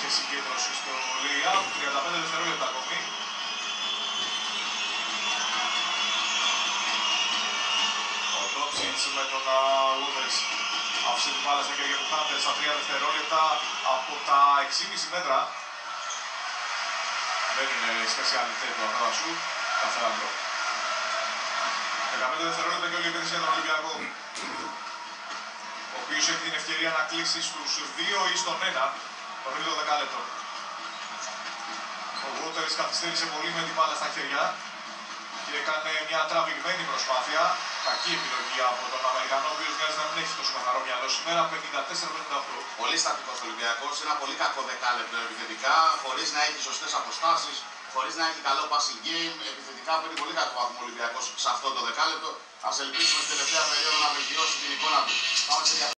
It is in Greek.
και συγκέντρωση στο layup. 35 δευτερόλεπτα ακόμη. Ο Ντότσιτς με τον Waters άφησε την μπάλα στα χέρια του Χάντερ στα 3 δευτερόλεπτα από τα 6,5 μέτρα. Δεν είναι σπεσιαλιτέ του αυτά σου, κάθε άλλο. 15 δευτερόλεπτα και όλη η επίθεση για τον Ολυμπιακό, ο οποίος έχει την ευκαιρία να κλείσει στους 2 ή στον 1 το τρίτο δεκάλεπτο. Ο Waters καθυστέρησε πολύ με την μπάλα στα χέρια και έκανε μια τραβηγμένη προσπάθεια. Κακή επιλογή από τον Αμερικανό, ο οποίος μοιάζει να μην έχει τόσο καθαρό μυαλό σήμερα. 54-58. Πολύ στατικός Ολυμπιακός, ένα πολύ κακό δεκάλεπτο επιθετικά, χωρίς να έχει σωστές αποστάσεις, χωρίς να έχει καλό passing game. Επιθετικά παίρνει πολύ κακό βαθμό Ολυμπιακός σε αυτό το δεκάλεπτο. Ας ελπίσουμε στην τελευταία περίοδο να βελτιώσει την εικόνα του. Πάμε σε